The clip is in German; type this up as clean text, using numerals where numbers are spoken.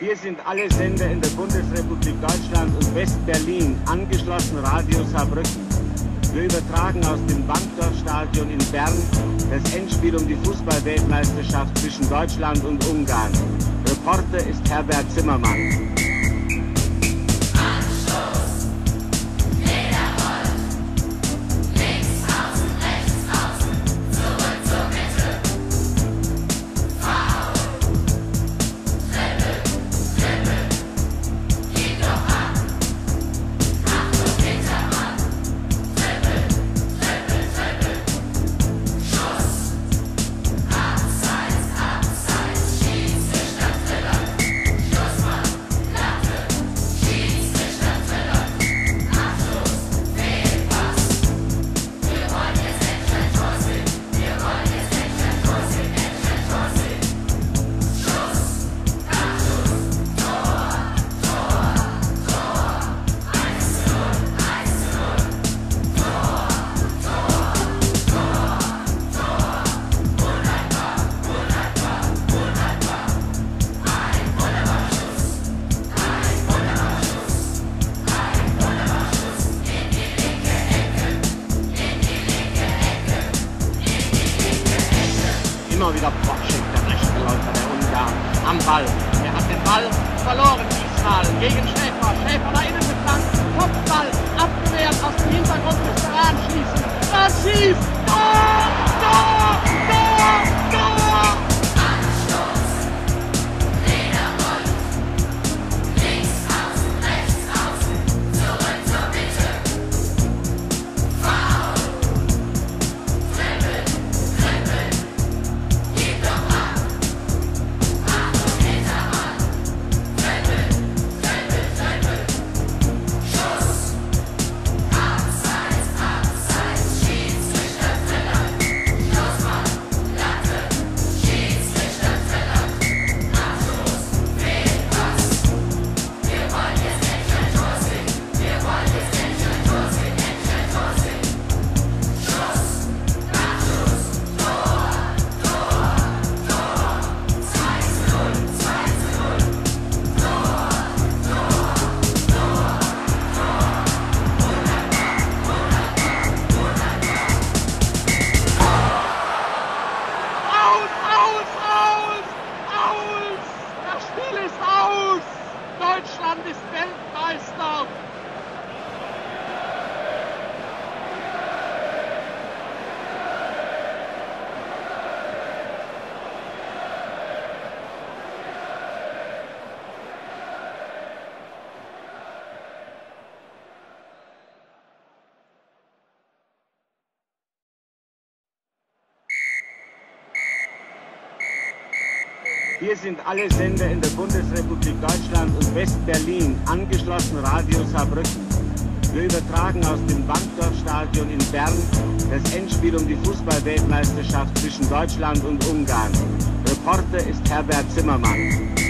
Hier sind alle Sender in der Bundesrepublik Deutschland und West-Berlin, angeschlossen Radio Saarbrücken. Wir übertragen aus dem Wankdorfstadion in Bern das Endspiel um die Fußball-Weltmeisterschaft zwischen Deutschland und Ungarn. Reporter ist Herbert Zimmermann. Immer wieder Bockschig, der rechte Läufer der Ungarn, am Ball. Er hat den Ball verloren diesmal gegen Schäfer. Schäfer nach innen geflankt, Kopfball, abgewehrt, aus dem Hintergrund müsste Rahn schießen. Rahn schießt! Tor! Tor! Tor! Tor! Anstoß! Lederrund! Links außen, rechts außen, zurück zur Mitte! Foul! Dribbeln! Dribbeln! Gib doch ab! Achtung, Hintermann! Dribbeln! Dribbeln! Dribbeln! Schuss! Abseits! Abseits! Schiedsrichter Triller! Schlussmann! Latte! Schiedsrichter Triller! Abstoß! Fehlpass! Wir wollen jetzt endlich ein Tor sehen! Wir wollen jetzt endlich ein Tor sehen! Endlich ein Tor sehen! Schuss! Abstoß! Tor! Tor! Tor! 2:0! 2:0! Tor! Tor! Tor! Tor! Wunderbar! Wunderbar! Wunderbar! Aus, aus, aus! Aus! Das Spiel ist aus! Deutschland ist Weltmeister! Hier sind alle Sender in der Bundesrepublik Deutschland und West-Berlin, angeschlossen Radio Saarbrücken. Wir übertragen aus dem Wankdorfstadion in Bern das Endspiel um die Fußball-Weltmeisterschaft zwischen Deutschland und Ungarn. Reporter ist Herbert Zimmermann.